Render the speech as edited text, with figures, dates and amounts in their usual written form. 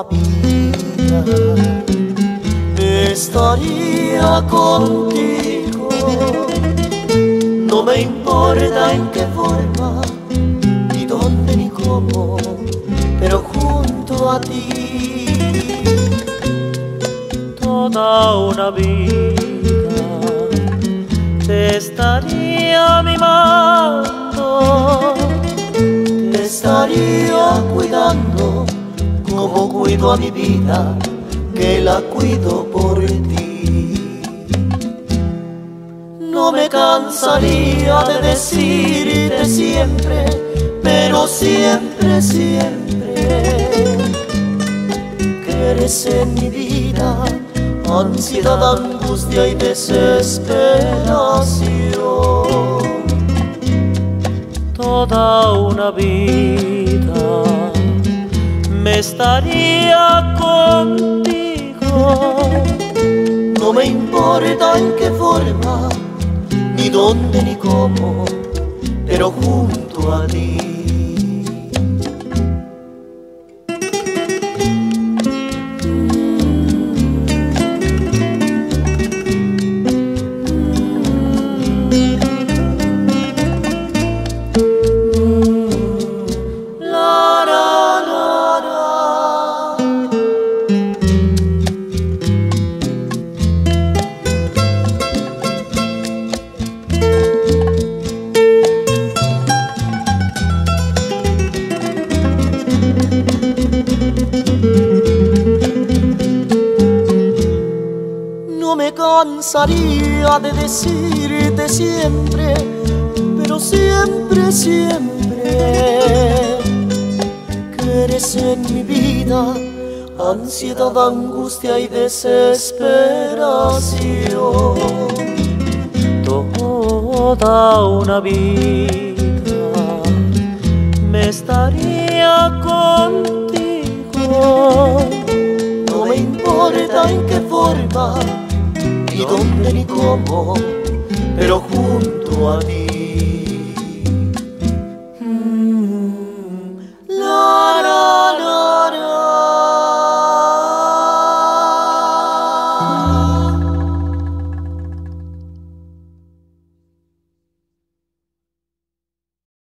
la vida estaría contigo. No me importa en qué forma, ni dónde ni cómo, pero junto a ti. Toda una vida te estaría mimando, te estaría cuidando como cuido a mi vida, que la cuido por ti. No me cansaría de decirte siempre, pero siempre, siempre, que eres en mi vida ansiedad, angustia y desesperación. Toda una vida me estaría contigo. No me importa en qué forma, ni dónde ni cómo, pero junto a ti. No me cansaría de decirte siempre, pero siempre, siempre, que eres en mi vida ansiedad, angustia y desesperación. Toda una vida me estaría contigo. No me importa en qué forma, ni dónde ni cómo, pero junto a ti.